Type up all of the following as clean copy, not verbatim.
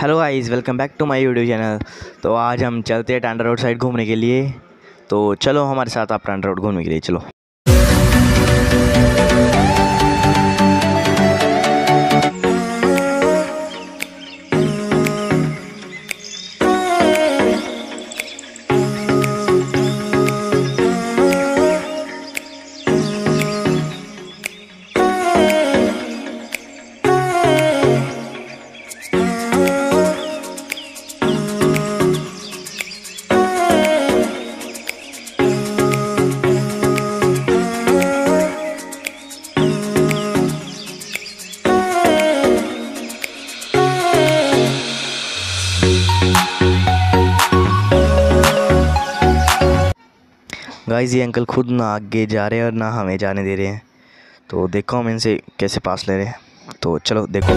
Hello guys, welcome back to my YouTube channel. तो आज हम चलते हैं टांडा रोड साइड घूमने के लिए। तो चलो हमारे साथ आप टांडा रोड घूमने के लिए चलो। गाइस, ये अंकल खुद ना आगे जा रहे हैं और ना हमें जाने दे रहे हैं। तो देखो हम इनसे कैसे पास ले रहे हैं। तो चलो देखो।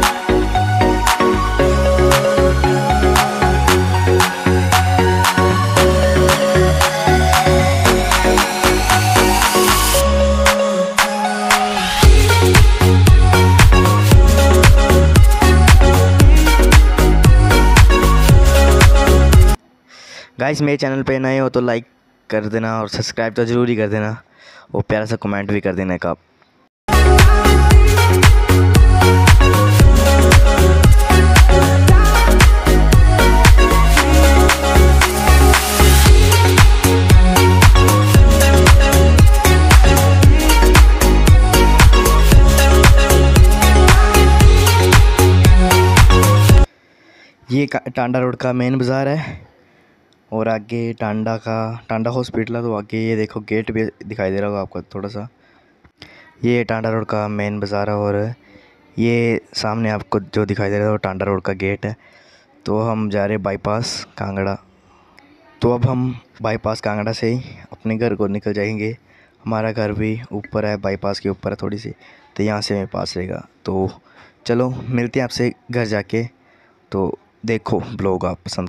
गाइस, मेरे चैनल पे नए हो तो लाइक कर देना और सब्सक्राइब तो ज़रूर ही कर देना और प्यारा सा कमेंट भी कर देना का। ये टांडा रोड का मेन बाज़ार है और आगे टांडा हॉस्पिटल है। तो आगे ये देखो गेट भी दिखाई दे रहा होगा आपको थोड़ा सा। ये टांडा रोड का मेन बाज़ार है और ये सामने आपको जो दिखाई दे रहा है वो टांडा रोड का गेट है। तो हम जा रहे हैं बाईपास कांगड़ा। तो अब हम बाईपास कांगड़ा से ही अपने घर को निकल जाएंगे। हमारा घर भी ऊपर है, बाईपास के ऊपर है थोड़ी सी, तो यहाँ से मेरे पास रहेगा। तो चलो मिलते हैं आपसे घर जाके। तो देखो ब्लॉग आप पसंद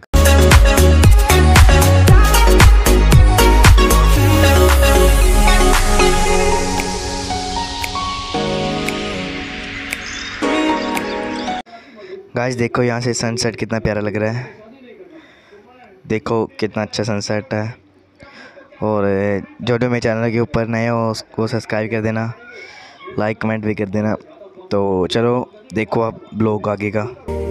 गाइस, देखो यहाँ से सनसेट कितना प्यारा लग रहा है। देखो कितना अच्छा सनसेट है। और जो मेरे चैनल के ऊपर नए हो उसको सब्सक्राइब कर देना, लाइक कमेंट भी कर देना। तो चलो देखो आप ब्लॉग आगे का।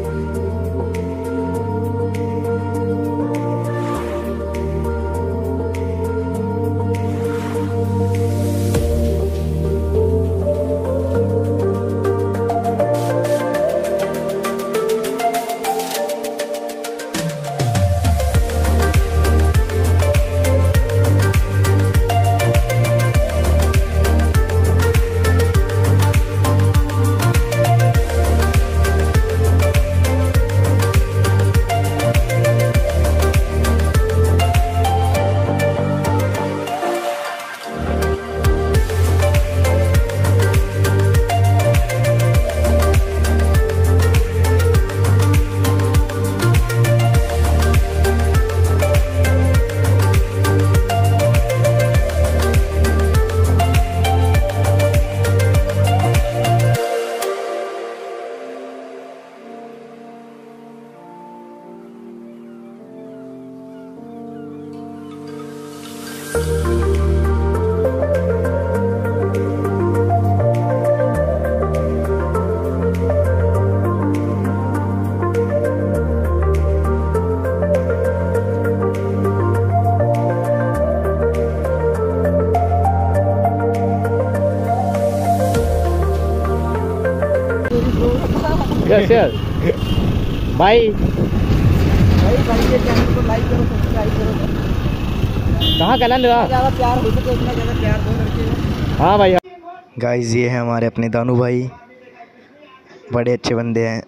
भाई ये चैनल को लाइक करो, सब्सक्राइब करो। कहाँ कलन ज़्यादा प्यार हो सके उतना ज़्यादा प्यार दो लड़के। हाँ भाई। गाइस, ये है हमारे अपने दानू भाई, बड़े अच्छे बंदे हैं।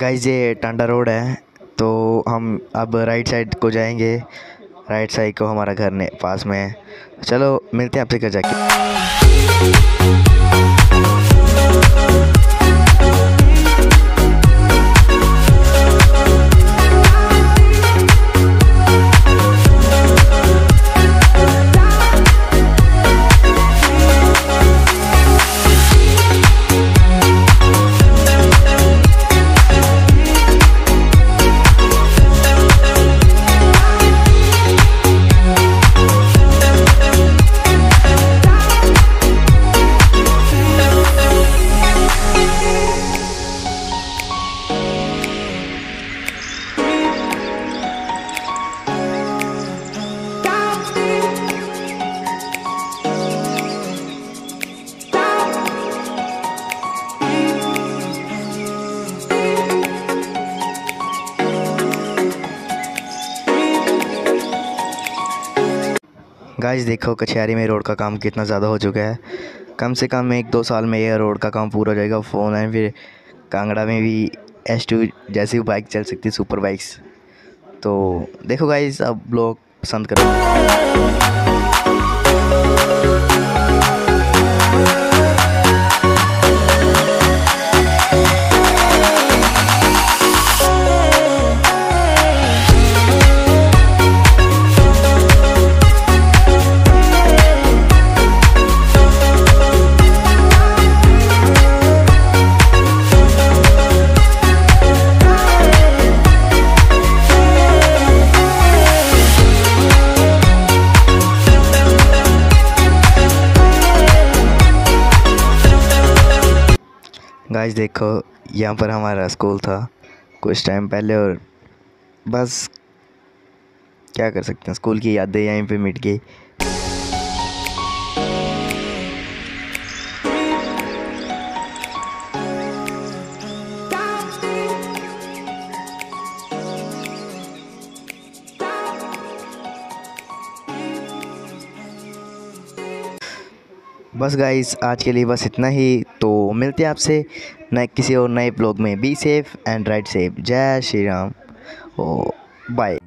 गाइस ये टांडा रोड है, तो हम अब राइट साइड को जाएंगे। राइट साइड को हमारा घर ने पास में है। चलो मिलते हैं आपसे घर जाके। गाइस देखो कचहरी में रोड का काम कितना ज़्यादा हो चुका है। कम से कम 1-2 साल में ये रोड का काम पूरा हो जाएगा। फ़ोन है फिर कांगड़ा में भी S2 जैसी बाइक चल सकती है, सुपर बाइक्स। तो देखो गाइस अब लोग पसंद करो। गाइस देखो यहाँ पर हमारा स्कूल था कुछ टाइम पहले, और बस क्या कर सकते हैं, स्कूल की यादें यहीं पे मिट गई। बस गाइस आज के लिए बस इतना ही। तो मिलते हैं आपसे नए किसी और नए ब्लॉग में। Be safe and ride safe. जय श्री राम। ओ बाय।